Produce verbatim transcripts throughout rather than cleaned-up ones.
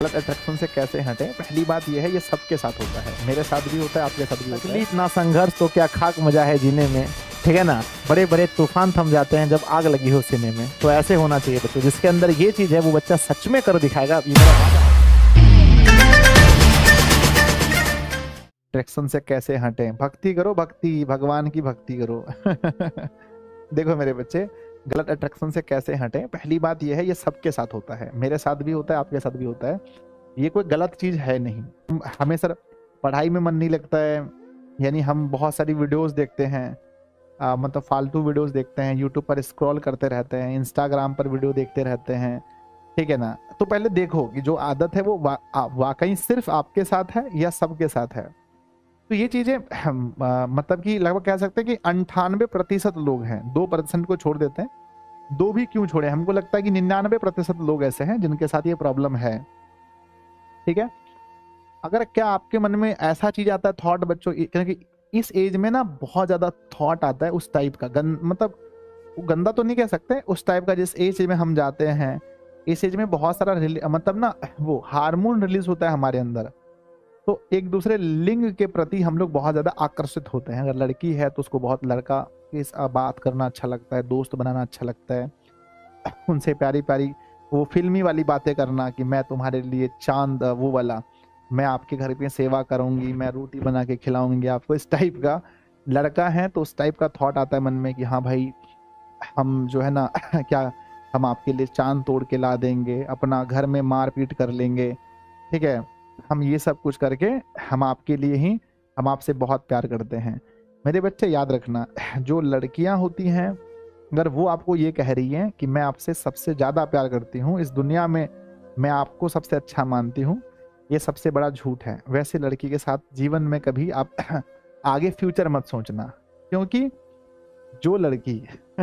गलत अट्रैक्शन से कैसे हटें। पहली बात यह है, ये सबके साथ होता है, मेरे साथ भी होता है, आपके साथ भी होता है। इतना संघर्ष तो क्या खाक मजा है जीने में, ठीक है ना। बड़े बड़े तूफान थम जाते हैं जब आग लगी हो सीने में। तो ऐसे होना चाहिए बच्चों, जिसके अंदर ये चीज है वो बच्चा सच में कर दिखाएगा। ये मेरा वादा है। अट्रैक्शन से कैसे हटें, भक्ति करो, भक्ति, भगवान की भक्ति करो। देखो मेरे बच्चे, गलत अट्रैक्शन से कैसे हटें। पहली बात यह है, ये सबके साथ होता है, मेरे साथ भी होता है, आपके साथ भी होता है। ये कोई गलत चीज है नहीं। हमें सर पढ़ाई में मन नहीं लगता है, यानी हम बहुत सारी वीडियोस देखते हैं, आ, मतलब फालतू वीडियोस देखते हैं, यूट्यूब पर स्क्रॉल करते रहते हैं, इंस्टाग्राम पर वीडियो देखते रहते हैं, ठीक है ना। तो पहले देखो कि जो आदत है वो वा, आ, वाकई सिर्फ आपके साथ है या सबके साथ है। तो ये चीजें मतलब कि लगभग कह सकते हैं कि अंठानवे प्रतिशत लोग हैं, दो परसेंट को छोड़ देते हैं। दो भी क्यों छोड़े, हमको लगता है कि निन्यानवे प्रतिशत लोग ऐसे हैं जिनके साथ ये प्रॉब्लम है, ठीक है। अगर क्या आपके मन में ऐसा चीज आता है थॉट बच्चों, क्योंकि इस एज में ना बहुत ज्यादा थॉट आता है उस टाइप का, गन, मतलब वो गंदा तो नहीं कह सकते, उस टाइप का जिस एज में हम जाते हैं। इस एज में बहुत सारा मतलब ना वो हार्मोन रिलीज होता है हमारे अंदर। तो एक दूसरे लिंग के प्रति हम लोग बहुत ज्यादा आकर्षित होते हैं। अगर लड़की है तो उसको बहुत लड़का के साथ बात करना अच्छा लगता है, दोस्त बनाना अच्छा लगता है, उनसे प्यारी प्यारी वो फिल्मी वाली बातें करना कि मैं तुम्हारे लिए चांद, वो वाला, मैं आपके घर पे सेवा करूंगी, मैं रोटी बना के खिलाऊंगी आपको, इस टाइप का। लड़का है तो उस टाइप का थॉट आता है मन में कि हाँ भाई हम जो है ना क्या हम आपके लिए चांद तोड़ के ला देंगे, अपना घर में मार पीट कर लेंगे, ठीक है। हम ये सब कुछ करके हम आपके लिए ही, हम आपसे बहुत प्यार करते हैं। मेरे बच्चे याद रखना, जो लड़कियां होती हैं अगर वो आपको ये कह रही हैं कि मैं आपसे सबसे ज़्यादा प्यार करती हूँ इस दुनिया में, मैं आपको सबसे अच्छा मानती हूँ, ये सबसे बड़ा झूठ है। वैसे लड़की के साथ जीवन में कभी आप आगे फ्यूचर मत सोचना, क्योंकि जो लड़की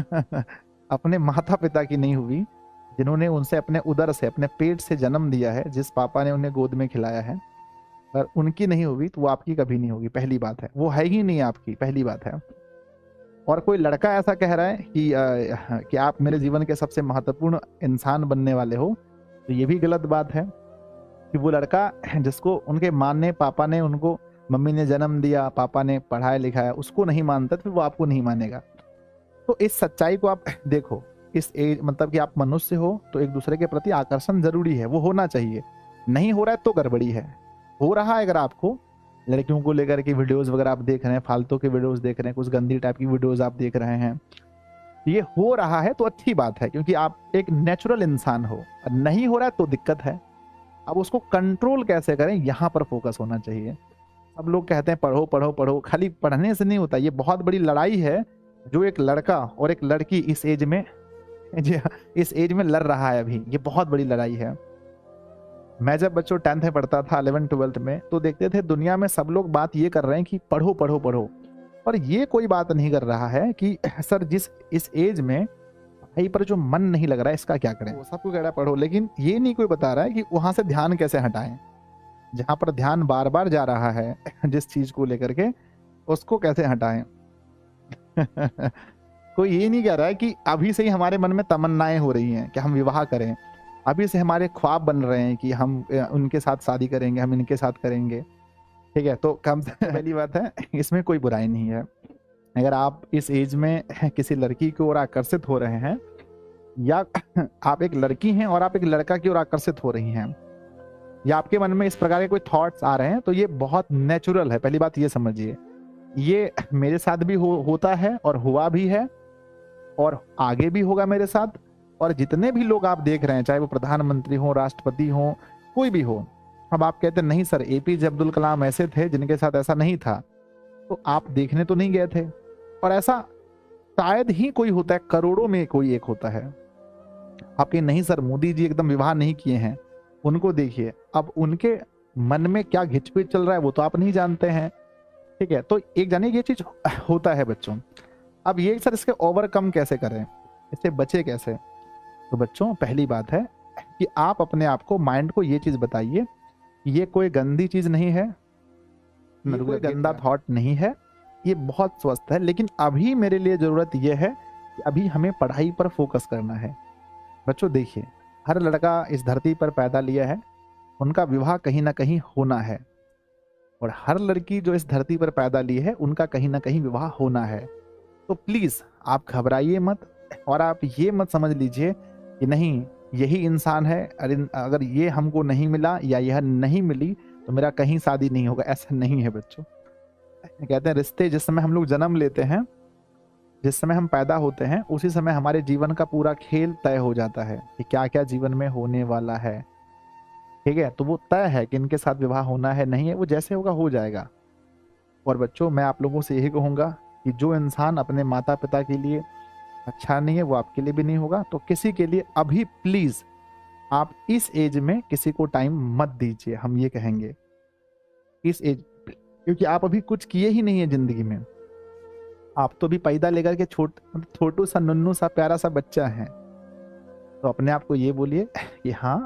अपने माता पिता की नहीं हुई, जिन्होंने उनसे अपने उदर से, अपने पेट से जन्म दिया है, जिस पापा ने उन्हें गोद में खिलाया है, और उनकी नहीं हुई तो वो आपकी कभी नहीं होगी। पहली बात है, वो है ही नहीं आपकी, पहली बात है। और कोई लड़का ऐसा कह रहा है कि आ, कि आप मेरे जीवन के सबसे महत्वपूर्ण इंसान बनने वाले हो, तो ये भी गलत बात है कि वो लड़का जिसको उनके माँ ने, पापा ने, उनको मम्मी ने जन्म दिया, पापा ने पढ़ाया लिखाया, उसको नहीं मानता तो वो आपको नहीं मानेगा। तो इस सच्चाई को आप देखो, इस एज मतलब कि आप मनुष्य हो तो एक दूसरे के प्रति आकर्षण जरूरी है, वो होना चाहिए। नहीं हो रहा है तो गड़बड़ी है। हो रहा है अगर आपको लड़कियों को लेकर के वीडियोस वगैरह आप देख रहे हैं, फालतू के वीडियोस देख रहे हैं, कुछ गंदी टाइप की वीडियोस आप देख रहे हैं, ये हो रहा है तो अच्छी बात है, क्योंकि आप एक नेचुरल इंसान हो। नहीं हो रहा है तो दिक्कत है। अब उसको कंट्रोल कैसे करें, यहाँ पर फोकस होना चाहिए। सब लोग कहते हैं पढ़ो पढ़ो पढ़ो, खाली पढ़ने से नहीं होता। ये बहुत बड़ी लड़ाई है जो एक लड़का और एक लड़की इस एज में इस एज में लड़ रहा है अभी। ये बहुत बड़ी लड़ाई है। मैं जब बच्चों टेंथ में पढ़ता था, इलेवन ट्वेल्थ में, तो देखते थे दुनिया में सब लोग बात ये कर रहे हैं कि पढ़ो पढ़ो पढ़ो, और ये कोई बात नहीं कर रहा है कि सर जिस इस एज में पढ़ाई पर जो मन नहीं लग रहा है इसका क्या करें। वो सबको कह रहा है पढ़ो, लेकिन ये नहीं कोई बता रहा है कि वहां से ध्यान कैसे हटाएं। जहां पर ध्यान बार बार जा रहा है जिस चीज को लेकर के, उसको कैसे हटाएं। कोई ये नहीं कह रहा है कि अभी से ही हमारे मन में तमन्नाएं हो रही हैं कि हम विवाह करें, अभी से हमारे ख्वाब बन रहे हैं कि हम उनके साथ शादी करेंगे, हम इनके साथ करेंगे, ठीक है। तो कम से पहली बात है, इसमें कोई बुराई नहीं है। अगर आप इस एज में किसी लड़की की ओर आकर्षित हो रहे हैं, या आप एक लड़की हैं और आप एक लड़का की ओर आकर्षित हो रही हैं, या आपके मन में इस प्रकार के कोई थॉट्स आ रहे हैं, तो ये बहुत नेचुरल है। पहली बात ये समझिए, ये मेरे साथ भी हो, होता है और हुआ भी है, और आगे भी होगा मेरे साथ। और जितने भी लोग आप देख रहे हैं, चाहे वो प्रधानमंत्री हो, राष्ट्रपति हो, कोई भी हो। अब आप कहते हैं नहीं सर, एपीजे अब्दुल कलाम ऐसे थे जिनके साथ ऐसा नहीं था, तो आप देखने तो नहीं गए थे। और ऐसा शायद ही कोई होता है, करोड़ों में कोई एक होता है। आपके नहीं सर, मोदी जी एकदम विवाह नहीं किए हैं, उनको देखिए। अब उनके मन में क्या घिचपिच चल रहा है वो तो आप नहीं जानते हैं, ठीक है। तो एक जानिए ये चीज होता है बच्चों। अब ये सर इसके ओवरकम कैसे करें, इससे बचे कैसे। तो बच्चों पहली बात है कि आप अपने आप को, माइंड को ये चीज बताइए, ये कोई गंदी चीज नहीं है, कोई गंदा थॉट नहीं है, ये बहुत स्वस्थ है। लेकिन अभी मेरे लिए जरूरत यह है कि अभी हमें पढ़ाई पर फोकस करना है। बच्चों देखिए, हर लड़का इस धरती पर पैदा लिया है, उनका विवाह कहीं ना कहीं होना है, और हर लड़की जो इस धरती पर पैदा ली है उनका कहीं ना कहीं विवाह होना है। तो प्लीज आप घबराइए मत, और आप ये मत समझ लीजिए कि नहीं यही इंसान है, अरे अगर ये हमको नहीं मिला या यह नहीं मिली तो मेरा कहीं शादी नहीं होगा। ऐसा नहीं है बच्चों। कहते हैं रिश्ते जिस समय हम लोग जन्म लेते हैं, जिस समय हम पैदा होते हैं, उसी समय हमारे जीवन का पूरा खेल तय हो जाता है कि क्या क्या जीवन में होने वाला है। ठीक है, तो वो तय है कि इनके साथ विवाह होना है नहीं है, वो जैसे होगा हो जाएगा। और बच्चों मैं आप लोगों से यही कहूंगा कि जो इंसान अपने माता पिता के लिए अच्छा नहीं है वो आपके लिए भी नहीं होगा। तो किसी के लिए अभी प्लीज आप इस एज में किसी को टाइम मत दीजिए, हम ये कहेंगे इस एज, क्योंकि आप अभी कुछ किए ही नहीं है जिंदगी में। आप तो भी पैदा लेकर के छोट छोटू सा नुन्नू सा प्यारा सा बच्चा है। तो अपने आप को ये बोलिए कि हाँ,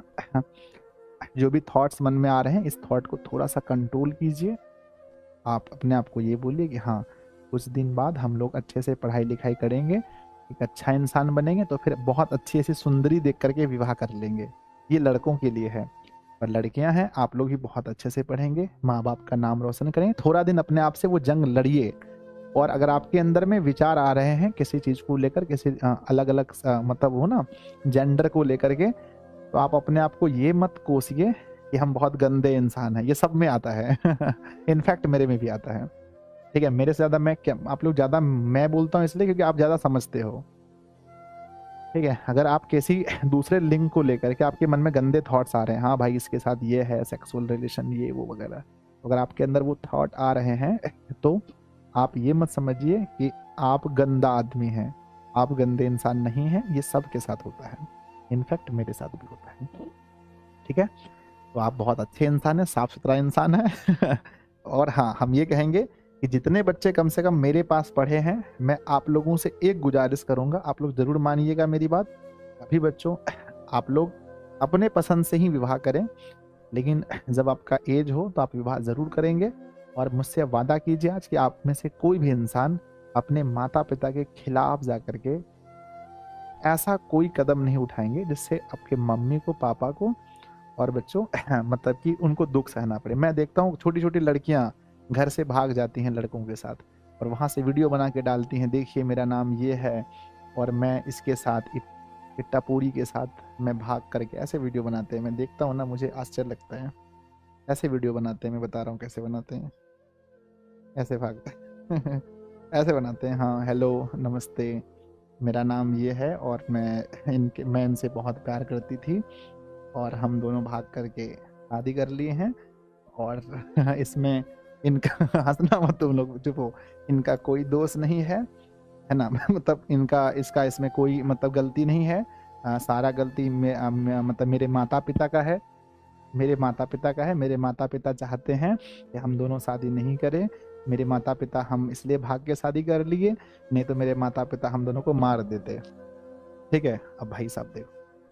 जो भी थॉट्स मन में आ रहे हैं इस थॉट को थोड़ा सा कंट्रोल कीजिए। आप अपने आप को ये बोलिए कि हाँ कुछ दिन बाद हम लोग अच्छे से पढ़ाई लिखाई करेंगे, एक अच्छा इंसान बनेंगे, तो फिर बहुत अच्छी ऐसी सुंदरी देख करके विवाह कर लेंगे। ये लड़कों के लिए है। पर लड़कियां हैं, आप लोग भी बहुत अच्छे से पढ़ेंगे, माँ बाप का नाम रोशन करेंगे। थोड़ा दिन अपने आप से वो जंग लड़िए। और अगर आपके अंदर में विचार आ रहे हैं किसी चीज को लेकर, किसी अलग अलग मतलब हो ना जेंडर को लेकर के, तो आप अपने आप को ये मत कोसिए कि हम बहुत गंदे इंसान हैं। ये सब में आता है इनफैक्ट मेरे में भी आता है। ठीक है, मेरे से ज्यादा मैं क्या, आप लोग ज्यादा मैं बोलता हूँ इसलिए क्योंकि आप ज्यादा समझते हो। ठीक है, अगर आप किसी दूसरे लिंग को लेकर के आपके मन में गंदे थॉट्स आ रहे हैं, हाँ भाई इसके साथ ये है सेक्सुअल रिलेशन ये वो वगैरह, अगर आपके अंदर वो थॉट आ रहे हैं तो आप ये मत समझिए कि आप गंदा आदमी हैं। आप गंदे इंसान नहीं हैं, ये सबके साथ होता है, इनफैक्ट मेरे साथ भी होता है। ठीक है, तो आप बहुत अच्छे इंसान हैं, साफ सुथरा इंसान है और हाँ हम ये कहेंगे कि जितने बच्चे कम से कम मेरे पास पढ़े हैं, मैं आप लोगों से एक गुजारिश करूंगा, आप लोग जरूर मानिएगा मेरी बात। अभी बच्चों आप लोग अपने पसंद से ही विवाह करें, लेकिन जब आपका एज हो तो आप विवाह जरूर करेंगे। और मुझसे वादा कीजिए आज कि आप में से कोई भी इंसान अपने माता पिता के खिलाफ जा करके ऐसा कोई कदम नहीं उठाएंगे जिससे आपके मम्मी को पापा को और बच्चों मतलब कि उनको दुख सहना पड़े। मैं देखता हूँ छोटी छोटी लड़कियां घर से भाग जाती हैं लड़कों के साथ और वहां से वीडियो बना के डालती हैं, देखिए मेरा नाम ये है और मैं इसके साथ इट्टा पूरी के साथ मैं भाग करके, ऐसे वीडियो बनाते हैं। मैं देखता हूँ ना, मुझे आश्चर्य लगता है। ऐसे वीडियो बनाते हैं, मैं बता रहा हूँ कैसे बनाते हैं, ऐसे भागते हैं ऐसे बनाते हैं, हाँ हेलो नमस्ते मेरा नाम ये है और मैं इनके मैं इनसे बहुत प्यार करती थी और हम दोनों भाग करके शादी कर लिए हैं और इसमें इनका हंसना मत तुम लोग, चुप हो, इनका कोई दोष नहीं है, है ना मतलब इनका इसका इसमें कोई मतलब गलती नहीं है। आ, सारा गलती में, आ, में मतलब मेरे माता पिता का है, मेरे माता पिता का है। मेरे माता पिता चाहते हैं कि हम दोनों शादी नहीं करें। मेरे माता पिता हम इसलिए भाग के शादी कर लिए, नहीं तो मेरे माता पिता हम दोनों को मार देते। ठीक है, अब भाई साहब देखो,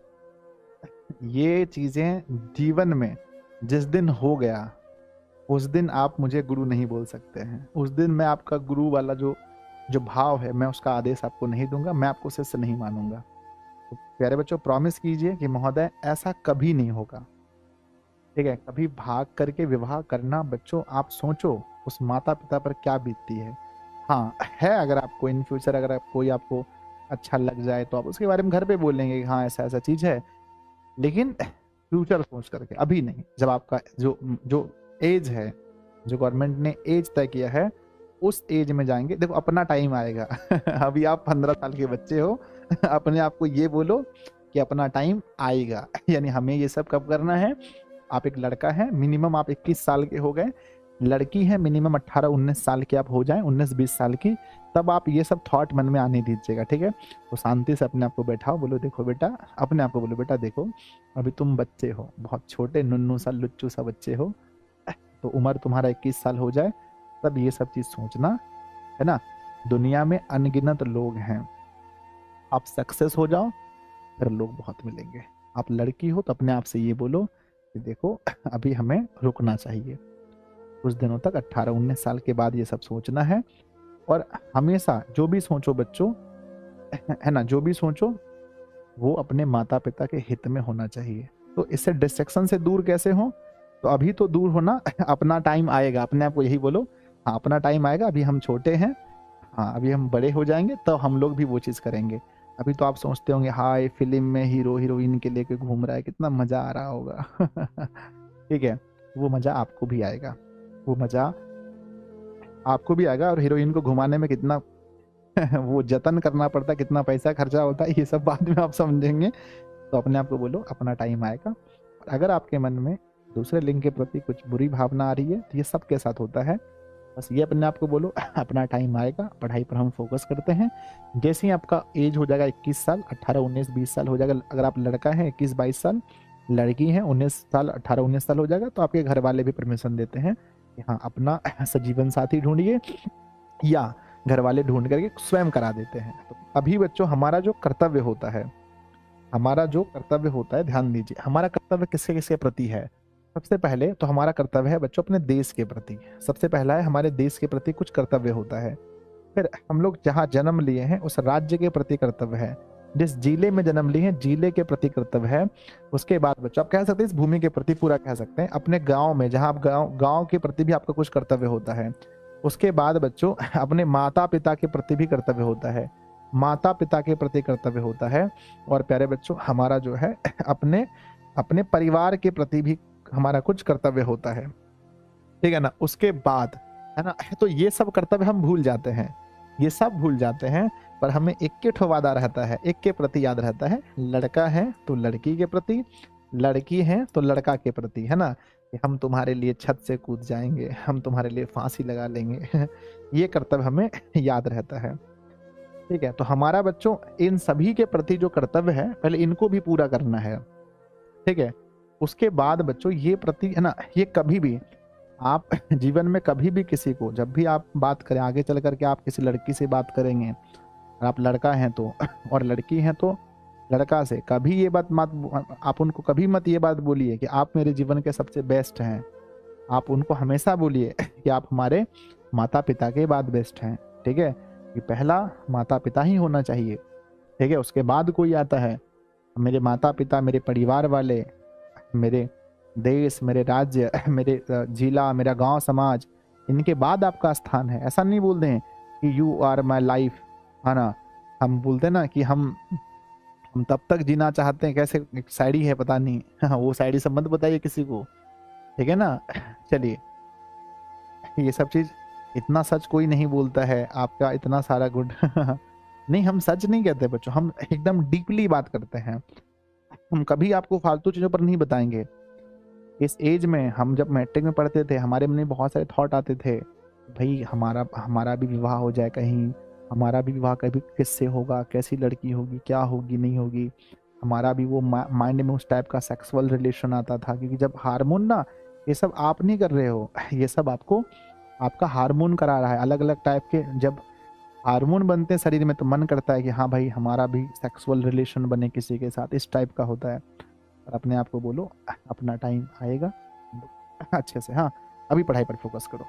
ये चीजें जीवन में जिस दिन हो गया उस दिन आप मुझे गुरु नहीं बोल सकते हैं। उस दिन मैं आपका गुरु वाला जो जो भाव है मैं उसका आदेश आपको नहीं दूंगा, मैं आपको शिष्य नहीं मानूंगा। तो प्यारे बच्चों प्रॉमिस कीजिए कि महोदय ऐसा कभी नहीं होगा। ठीक है, कभी भाग करके विवाह करना, बच्चों आप सोचो उस माता पिता पर क्या बीतती है। हाँ है, अगर आपको इन फ्यूचर अगर आप कोई आपको अच्छा लग जाए तो आप उसके बारे में घर पे बोलेंगे कि हाँ ऐसा ऐसा चीज है, लेकिन फ्यूचर सोच करके अभी नहीं। जब आपका जो जो एज है, जो गवर्नमेंट ने एज तय किया है उस एज में जाएंगे। देखो अपना टाइम आएगा अभी आप पंद्रह साल के बच्चे हो अपने आप को ये बोलो कि अपना टाइम आएगा यानी हमें ये सब कब करना है। आप एक लड़का है, मिनिमम आप इक्कीस साल के हो गए, लड़की है मिनिमम अट्ठारह उन्नीस साल की आप हो जाएं, उन्नीस बीस साल की, तब आप ये सब थॉट मन में आने दीजिएगा। ठीक है, तो शांति से अपने आप को बैठाओ, बोलो देखो बेटा, अपने आप को बोलो बेटा देखो अभी तुम बच्चे हो, बहुत छोटे नुन्नू सा लुच्चू सा बच्चे हो, तो उम्र तुम्हारा इक्कीस साल हो जाए तब ये सब चीज सोचना, है ना। दुनिया में अनगिनत लोग हैं, आप सक्सेस हो जाओ फिर लोग बहुत मिलेंगे। आप लड़की हो तो अपने आप से ये बोलो कि देखो अभी हमें रुकना चाहिए, कुछ दिनों तक अट्ठारह उन्नीस साल के बाद ये सब सोचना है। और हमेशा जो भी सोचो बच्चों, है ना, जो भी सोचो वो अपने माता पिता के हित में होना चाहिए। तो इससे डिस्ट्रैक्शन से दूर कैसे हो? तो अभी तो दूर होना अपना टाइम आएगा, अपने आप को यही बोलो, हाँ अपना टाइम आएगा, अभी हम छोटे हैं, हाँ अभी हम बड़े हो जाएंगे तो हम लोग भी वो चीज़ करेंगे। अभी तो आप सोचते होंगे हाय फिल्म में हीरो हीरोइन के लेके घूम रहा है, कितना मज़ा आ रहा होगा ठीक है, वो मज़ा आपको भी आएगा, वो मज़ा आपको भी आएगा। और हीरोइन को घुमाने में कितना वो जतन करना पड़ता है, कितना पैसा खर्चा होता है, ये सब बाद में आप समझेंगे। तो अपने आप को बोलो अपना टाइम आएगा। और अगर आपके मन में दूसरे लिंग के प्रति कुछ बुरी भावना आ रही है तो ये सबके साथ होता है, बस ये अपने आप को बोलो अपना टाइम आएगा, पढ़ाई पर हम फोकस करते हैं। जैसे ही आपका एज हो जाएगा इक्कीस साल, अट्ठारह उन्नीस बीस साल हो जाएगा, अगर आप लड़का है इक्कीस बाईस साल, लड़की है उन्नीस साल अट्ठारह उन्नीस साल हो जाएगा, तो आपके घर वाले भी परमिशन देते हैं कि हाँ अपना सजीवन साथी ढूंढिए, या घर वाले ढूंढ करके स्वयं करा देते हैं। तो अभी बच्चों हमारा जो कर्तव्य होता है, हमारा जो कर्तव्य होता है, ध्यान दीजिए हमारा कर्तव्य किसके किसके प्रति है। सबसे पहले तो हमारा कर्तव्य है बच्चों अपने देश के प्रति, सबसे पहला है हमारे देश के प्रति कुछ कर्तव्य होता है। फिर हम लोग जहाँ जन्म लिए हैं उस राज्य के प्रति कर्तव्य है, जिस जिले में जन्म लिए हैं जिले के प्रति कर्तव्य है। उसके बाद बच्चों आप कह सकते हैं इस भूमि के प्रति पूरा कह सकते हैं, अपने गांव में जहाँ आप गांव गांव के प्रति भी आपका कुछ कर्तव्य होता है। उसके बाद बच्चों अपने माता पिता के प्रति भी कर्तव्य होता है, माता पिता के प्रति कर्तव्य होता है। और प्यारे बच्चों हमारा जो है अपने अपने परिवार के प्रति भी हमारा कुछ कर्तव्य होता है, ठीक है ना। उसके बाद है ना, तो ये सब कर्तव्य हम भूल जाते हैं, ये सब भूल जाते हैं, पर हमें एक के ठो वादा रहता है, एक के प्रति याद रहता है, लड़का है तो लड़की के प्रति, लड़की है तो लड़का के प्रति, है ना, कि हम तुम्हारे लिए छत से कूद जाएंगे, हम तुम्हारे लिए फांसी लगा लेंगे ये कर्तव्य हमें याद रहता है, ठीक है। तो हमारा बच्चों इन सभी के प्रति जो कर्तव्य है पहले इनको भी पूरा करना है, ठीक है। उसके बाद बच्चों ये प्रति है ना, ये कभी भी आप जीवन में कभी भी किसी को जब भी आप बात करें, आगे चल करके आप किसी लड़की से बात करेंगे, आप लड़का हैं तो और लड़की हैं तो लड़का से कभी ये बात मत, आप उनको कभी मत ये बात बोलिए कि आप मेरे जीवन के सबसे बेस्ट हैं। आप उनको हमेशा बोलिए कि आप हमारे माता पिता के बाद बेस्ट हैं, ठीक है। कि पहला माता पिता ही होना चाहिए, ठीक है। उसके बाद कोई आता है, मेरे माता पिता, मेरे परिवार वाले, मेरे देश, मेरे राज्य, मेरे जिला, मेरा गांव समाज, इनके बाद आपका स्थान है। ऐसा नहीं बोलते हैं कि यू आर माई लाइफ, है ना। हम बोलते हैं ना कि हम हम तब तक जीना चाहते हैं, कैसे एक शायरी है पता नहीं हाँ, वो शायरी सब मत बताइए किसी को, ठीक है ना। चलिए ये सब चीज, इतना सच कोई नहीं बोलता है, आपका इतना सारा गुड नहीं, हम सच नहीं कहते बच्चों, हम एकदम डीपली बात करते हैं। हम कभी आपको फालतू चीजों पर नहीं बताएंगे। इस एज में हम जब मैट्रिक में पढ़ते थे, हमारे मन में बहुत सारे थॉट आते थे, भाई हमारा हमारा भी विवाह हो जाए कहीं, हमारा भी विवाह कभी किससे होगा, कैसी लड़की होगी, क्या होगी नहीं होगी। हमारा भी वो माइंड में उस टाइप का सेक्सुअल रिलेशन आता था, क्योंकि जब हार्मोन ना, ये सब आप नहीं कर रहे हो, ये सब आपको आपका हार्मोन करा रहा है। अलग अलग टाइप के जब हार्मोन बनते हैं शरीर में तो मन करता है कि हाँ भाई हमारा भी सेक्सुअल रिलेशन बने किसी के साथ, इस टाइप का होता है। और अपने आप को बोलो अपना टाइम आएगा अच्छे से, हाँ अभी पढ़ाई पर फोकस करो।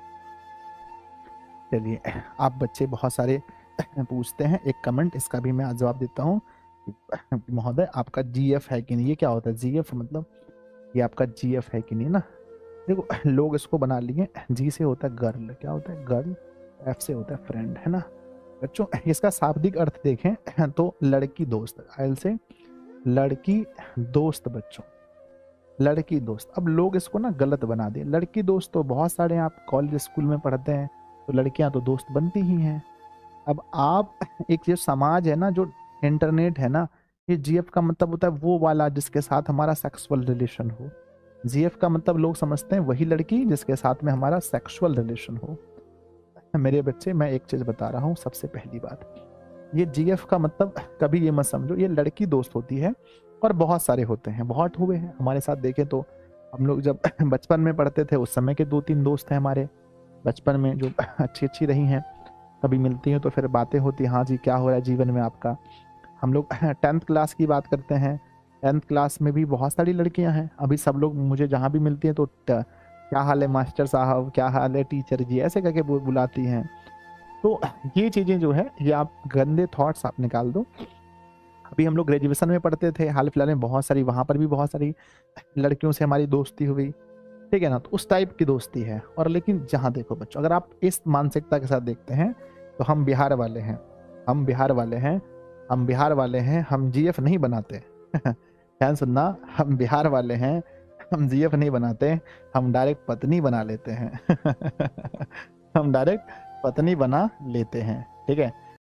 चलिए आप बच्चे बहुत सारे पूछते हैं, एक कमेंट इसका भी मैं जवाब देता हूँ। महोदय आपका जीएफ है कि नहीं, ये क्या होता है जीएफ, मतलब ये आपका जीएफ है कि नहीं ना। देखो लोग इसको बना लिए, जी से होता है गर्ल, क्या होता है गर्ल, एफ से होता है फ्रेंड, है ना बच्चों। इसका शाब्दिक अर्थ देखें तो लड़की दोस्त, आयल से लड़की दोस्त बच्चों, लड़की दोस्त। अब लोग इसको ना गलत बना दिए, लड़की दोस्त तो बहुत सारे आप कॉलेज स्कूल में पढ़ते हैं तो लड़कियां तो दोस्त बनती ही हैं। अब आप एक जो समाज है ना, जो इंटरनेट है ना, ये जीएफ का मतलब होता है वो वाला जिसके साथ हमारा सेक्सुअल रिलेशन हो। जीएफ का मतलब लोग समझते हैं वही लड़की जिसके साथ में हमारा सेक्सुअल रिलेशन हो। मेरे बच्चे मैं एक चीज बता रहा हूँ, सबसे पहली बात, ये जीएफ का मतलब कभी ये मत समझो ये लड़की दोस्त होती है, और बहुत सारे होते हैं, बहुत हुए हैं हमारे साथ। देखें तो हम लोग जब बचपन में पढ़ते थे उस समय के दो तीन दोस्त हैं हमारे बचपन में जो अच्छी अच्छी रही हैं, कभी मिलती हैं तो फिर बातें होती, हाँ जी क्या हो रहा है जीवन में आपका। हम लोग टेंथ क्लास की बात करते हैं, टेंथ क्लास में भी बहुत सारी लड़कियां हैं, अभी सब लोग मुझे जहाँ भी मिलती हैं तो क्या हाल है मास्टर साहब, क्या हाल है टीचर जी, ऐसे करके बुलाती हैं। तो ये चीज़ें जो है ये आप गंदे थॉट्स आप निकाल दो। अभी हम लोग ग्रेजुएशन में पढ़ते थे, हाल फिलहाल में बहुत सारी वहाँ पर भी बहुत सारी लड़कियों से हमारी दोस्ती हुई, ठीक है ना? तो उस टाइप की दोस्ती है। और लेकिन जहाँ देखो बच्चों, अगर आप इस मानसिकता के साथ देखते हैं, तो हम बिहार वाले हैं, हम बिहार वाले हैं, हम बिहार वाले हैं, हम जीएफ नहीं बनाते। ध्यान सुनना, हम बिहार वाले हैं, हम जीएफ नहीं बनाते, हम डायरेक्ट पत्नी बना लेते हैं। हम डायरेक्ट पत्नी बना लेते हैं, ठीक है?